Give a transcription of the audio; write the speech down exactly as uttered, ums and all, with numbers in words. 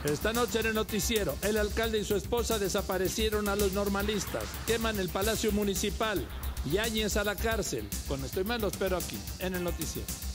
Esta noche en el noticiero, el alcalde y su esposa desaparecieron a los normalistas, queman el Palacio Municipal, Yáñez a la cárcel. Con esto y más lo espero aquí, en el noticiero.